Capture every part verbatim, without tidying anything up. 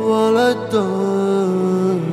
ولا الضالين.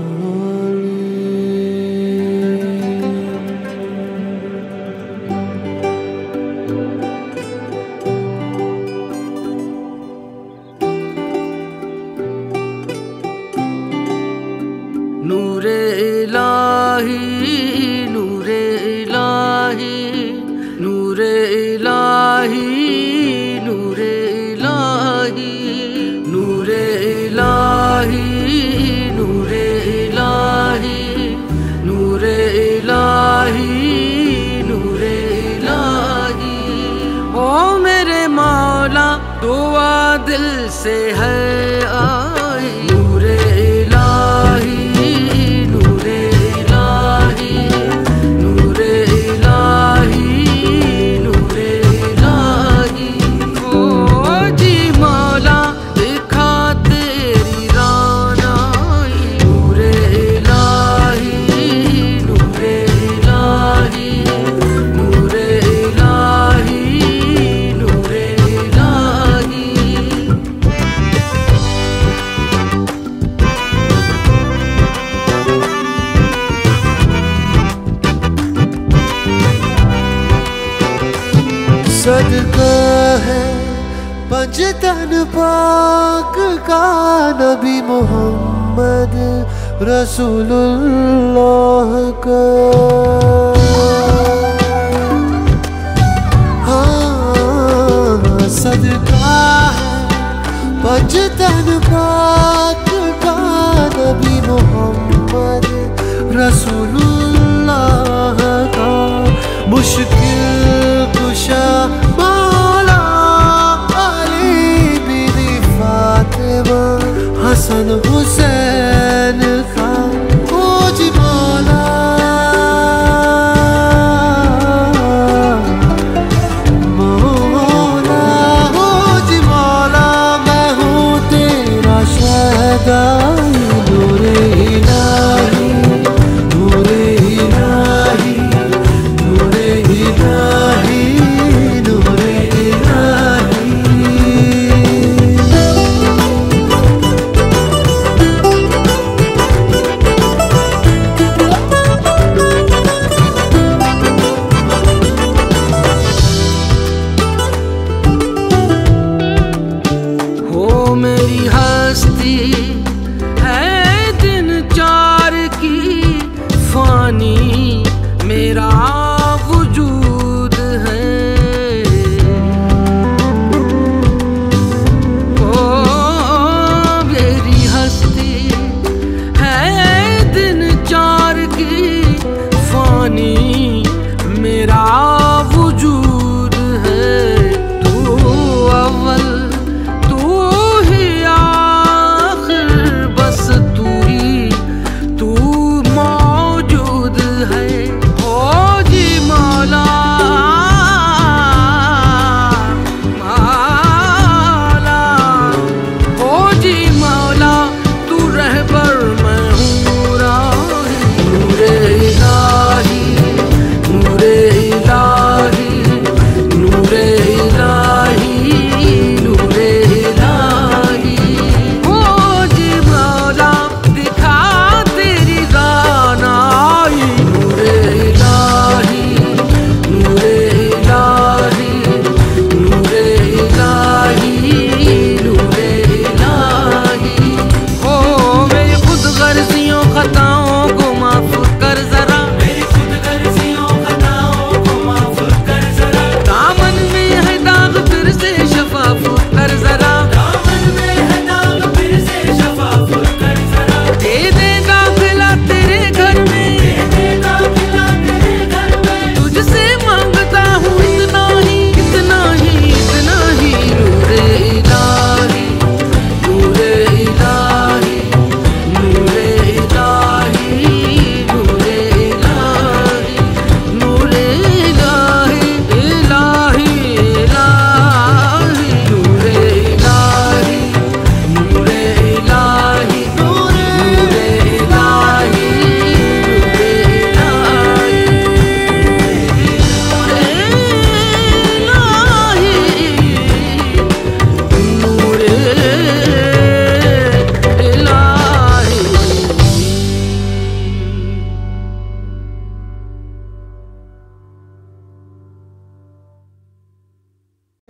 नूरे इलाही नूरे इलाही नूरे इलाही नूरे इलाही नूरे इलाही नूरे इलाही नूरे इलाही नूरे इलाही। ओ मेरे मौला दुआ दिल से है आई। नूरे इलाही नूरे इलाही नूरे इलाही नूरे इलाही। ओ जी मौला दिखा तेरी रानाई। नूरे इलाही नूरे इलाही नूरे इलाही नूरे इलाही। सदका है पंजतन पाक का नबी मोहम्मद रसूलुल्लाह का। हाँ सदका है पंजतन पाक का नबी मोहम्मद रसूलुल्लाह का। मुश्किल कुशा मौला अली बीवी फातिमा हसन हुसैन का। ओ जी मौला मौला ओ जी मौला मैं हूँ तेरा शहदा। नूरे इलाही नूरे इलाही नूरे इलाही नूरे इलाही। हो मेरी हस्ती है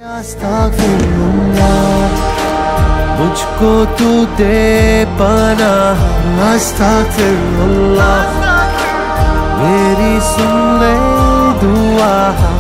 अस्तगफिरुल्लाह, मुझको तू दे पनाह। अस्तगफिरुल्लाह, मेरी सुन ले दुआ।